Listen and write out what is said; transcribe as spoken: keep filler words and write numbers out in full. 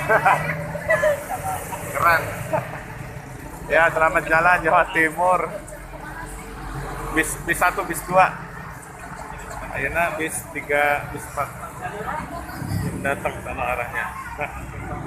Keren. Ya, selamat jalan Jawa Timur. Bis bis satu, bis dua. Ayeuna bis tiga, bis empat. Datang sana arahnya. Nah.